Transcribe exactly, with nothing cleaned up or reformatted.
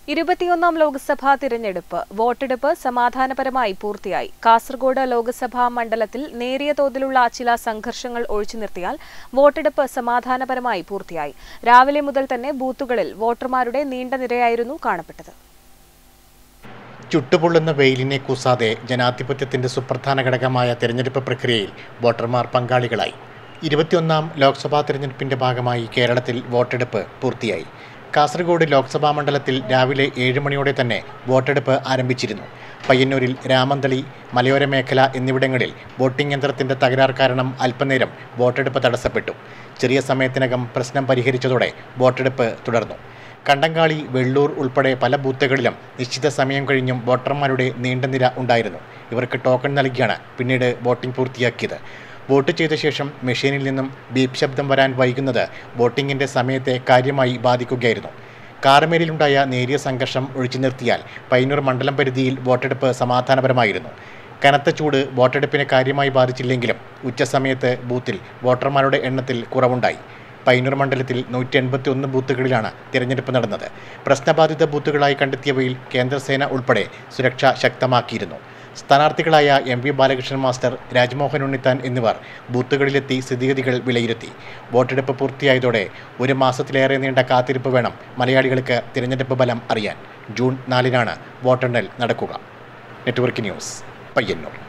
ഇരുപത്തിയൊന്നാം ലോക്സഭാ തിരഞ്ഞെടുപ്പ് വോട്ടെടുപ്പ് സമാധാനപരമായി പൂർത്തിയായി. കാസർഗോഡ് ലോക്സഭാ മണ്ഡലത്തിൽ നേരിയ തോതിലുള്ള ചില സംഘർഷങ്ങൾ ഒഴിച്ചു നിർത്തിയാൽ വോട്ടെടുപ്പ് സമാധാനപരമായി പൂർത്തിയായി. രാവിലെ മുതൽ തന്നെ ബൂത്തുകളിൽ വോട്ടർമാരുടെ നീണ്ട നിരയായിരുന്നു കാണപ്പെട്ടത്. ചുട്ടുപൊള്ളുന്ന വെയിലിനെ കൂസാതെ ജനാധിപത്യത്തിന്റെ സുപ്രധാന ഘടകമായ തെരഞ്ഞെടുപ്പ് പ്രക്രിയയിൽ വോട്ടർമാർ പങ്കാളികളായി. ഇരുപത്തിയൊന്നാം ലോക്സഭാ തെരഞ്ഞെടുപ്പിന്റെ ഭാഗമായി കേരളത്തിൽ വോട്ടെടുപ്പ് പൂർത്തിയായി. കാസർഗോഡ് ലോക്സഭാ മണ്ഡലത്തിൽ രാവിലെ ഏഴ് മണിയോടെ തന്നെ വോട്ടെടുപ്പ് ആരംഭിച്ചിരുന്നു. പയ്യന്നൂരിൽ രാമന്തളി, മലയോര മേഖല എന്നിവിടങ്ങളിൽ വോട്ടിംഗ് യന്ത്രത്തിന്റെ തകരാർ കാരണം അല്പനേരം വോട്ടെടുപ്പ് തടസ്സപ്പെട്ടു. ചെറിയ സമയത്തിനകം പ്രശ്നം പരിഹരിച്ചതോടെ വോട്ടെടുപ്പ് തുടർന്നു. കണ്ടങ്കാളി, വെള്ളൂർ ഉൾപ്പെടെ പല ബൂത്തുകളിലും നിശ്ചിത സമയം കഴിഞ്ഞും വോട്ടർമാരുടെ നീണ്ട നിര ഉണ്ടായിരുന്നു. ഇവർക്ക് ടോക്കൺ നൽകിയാണ് പിന്നീട് വോട്ടിംഗ് പൂർത്തിയാക്കിയത്. വോട്ട് ചെയ്ത ശേഷം മെഷീനിൽ നിന്നും ബീപ്പ് ശബ്ദം വരാൻ വൈകുന്നത് വോട്ടിങ്ങിൻ്റെ സമയത്തെ കാര്യമായി ബാധിക്കുകയായിരുന്നു. കാർമേലിലുണ്ടായ നേരിയ സംഘർഷം ഒഴിച്ചു നിർത്തിയാൽ പയ്യന്നൂർ മണ്ഡലം പരിധിയിൽ വോട്ടെടുപ്പ് സമാധാനപരമായിരുന്നു. കനത്ത ചൂട് വോട്ടെടുപ്പിനെ കാര്യമായി ബാധിച്ചില്ലെങ്കിലും ഉച്ചസമയത്ത് ബൂത്തിൽ വോട്ടർമാരുടെ എണ്ണത്തിൽ കുറവുണ്ടായി. പയ്യന്നൂർ മണ്ഡലത്തിൽ നൂറ്റി എൺപത്തി ഒന്ന് ബൂത്തുകളിലാണ് തിരഞ്ഞെടുപ്പ് നടന്നത്. പ്രശ്നബാധിത ബൂത്തുകളായി കണ്ടെത്തിയവയിൽ കേന്ദ്രസേന ഉൾപ്പെടെ സുരക്ഷ ശക്തമാക്കിയിരുന്നു. സ്ഥാനാർത്ഥികളായ M V Balakrishnan master, Rajmohan Unnithan എന്നിവർ ബൂത്തുകളിലെത്തി സ്ഥിതിഗതികൾ വിലയിരുത്തി. വോട്ടെടുപ്പ് പൂർത്തിയായതോടെ ഒരു മാസത്തിലേറെ നീണ്ട കാത്തിരിപ്പ് വേണം മലയാളികൾക്ക് തിരഞ്ഞെടുപ്പ് ഫലം അറിയാൻ. ജൂൺ നാലിനാണ് വോട്ടെണ്ണൽ നടക്കുക. Network news, Payyanur.